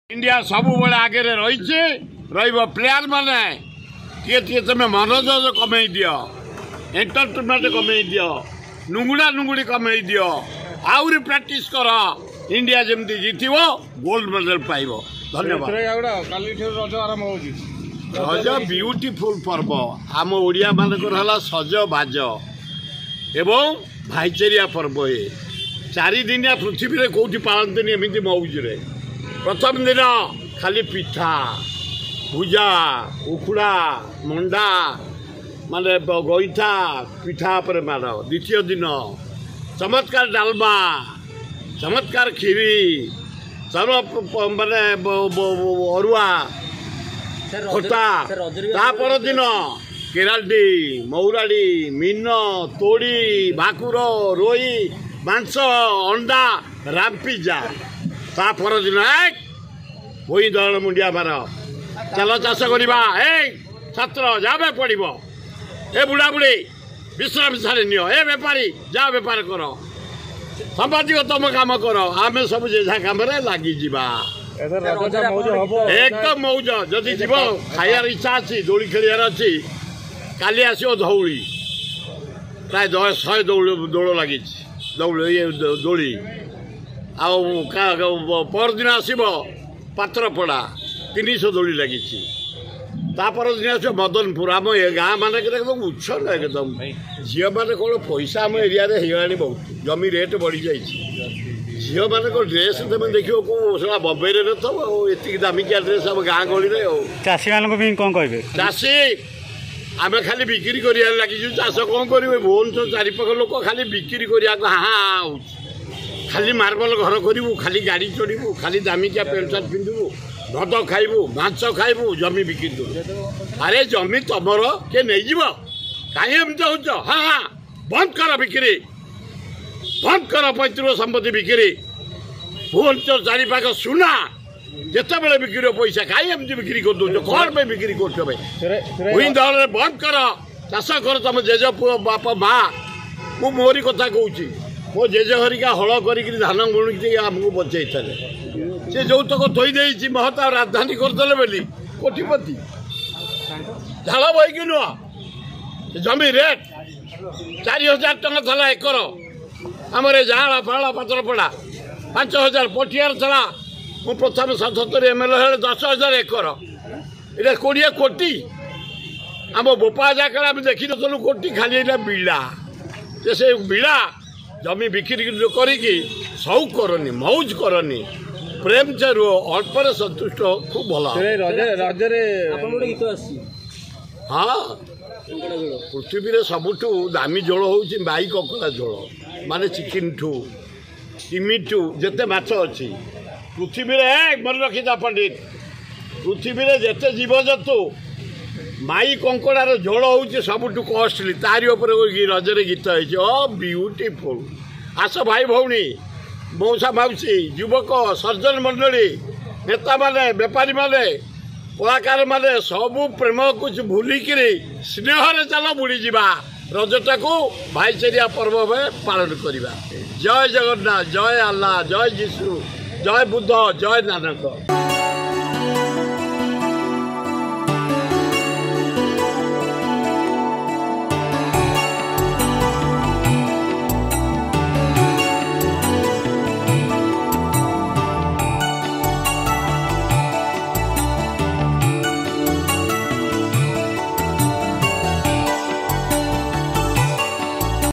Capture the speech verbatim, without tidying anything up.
India सब बड़े आगे रही प्लेयर माने टे तुम मनोरंजन कमे दि एंटरटेनमेंट कमे दि नुंगुड़ा नुंगुड़ी कमे दि आहरी प्रैक्टिस कर इंडिया जमी जीत गोल्ड मेडल पाइब। धन्यवाद। रज ब्यूटीफुल पर्व आम ओडिया मानकर है सज बाज एवं भाईचारिया पर्व ये चारि दिनिया पृथ्वी में कौटी पालती एमती मौज रे। प्रथम दिन खाली पिठा भुजा उखुड़ा मंडा माने गईठा पिठा पर मार। द्वितीय दिन चमत्कार डालमा चमत्कार खीरी चल माने अरुआ खटा तापर दिन केराल्डी मौराड़ी मीन तोड़ी भाकुर रोई मांस अंडा रामपिजा तापर दिन भई दल मुंडिया मार चल चाष करवा ए छात्र जाबे पड़ब ए बुढ़ा बुढ़ी विश्राम सारी नियो ए बेपारी जा बेपार कर संपादिक तुम काम कर आम सब जेझा कम लगी जा एकदम मौज जदि जीव खायार इच्छा अच्छी दोली खेलियार अच्छी काली आसो धौली प्राय शहे दौड़ दौड़ लगी दौड़ ये दोली परदिन आसब पात्रपड़ा तीन सौ दोली लगी तापर दिन आस मदनपुर आम गाँ मान एकदम उछल एकदम झील मैंने कौन पैसा आम एरिया होगा बहुत जमी रेट बढ़ी जाए झील मान ड्रेस तुम देख कौन बम्बई न तो ये दामिकिया ड्रेस आम गाँ गहली चाषी मान कौन कहे चाषी आम खाली बिक्री कर लगी चाष कौन करेंगे भुवनेश्वर चारिपाख लोक खाली बिक्री करने हाँ खाली मार्बल घर करूँ खाली गाड़ी चढ़ू खाली दामिकिया पेंट सार्ट पिंधु भद खाइबू मांस खाइबू जमी बिक्री कर। अरे जमी तुमर किए नहीं कहीं एमती हो हाँ हाँ बंद कर बिक्री बंद कर पैतृक संपत्ति बिक्री भुवनेश्वर चारिपाख सुना जिते बड़े बिक्री पैसा कहीं एमती बिक्री कर दौ कौन पे बिक्री कर दल बंद कर चाष कर तुम जेज पुओ बाप माँ मु मोरी कथा कहूँ मो जेज हरिका हल कर धान गुणी आमको बचे सी जो तक थोड़ी महता राजधानी करदे बोली कोटिपति झाड़ बहीकि नुह जमी रेट चार हजार टका था एकर आम जाड़ा फाड़ा पात्रपड़ा पांच हजार पटियार था मु प्रथम सतहत्तर एम एल दस हजार एकर ये कोड़े कोटी आम बोपा जाकर आम देखी नलु कोटी खाली बिड़ा से बिड़ा जमी बिक्री करी सौक करनी मौज करनी प्रेम से रुह अल्प सन्तुष्ट खूब भल। हाँ पृथ्वी में सबुठ दामी झोल हूँ बाई ककड़ा झोल माने चिकेन ठू तिमी ठू जिते माछ अच्छी पृथ्वी में मन रखीथा पंडित पृथ्वी में जिते जीवजंतु माई कंकड़ार झोल हूँ सबुठ कॉस्टली तारी रजरे गीत हो ब्यूटीफुल। आस भाई भौणी मौसा मौसी युवक सर्जन मंडली नेता माने बेपारी माने कलाकार माने सबू प्रेम कुछ भूलिक स्नेह चल बुड़ी जा रजटा को भाईचारिया पर्व में पालन करवा। जय जगन्नाथ जय अल्लाह जय जीशु जय बुद्ध जय नानक।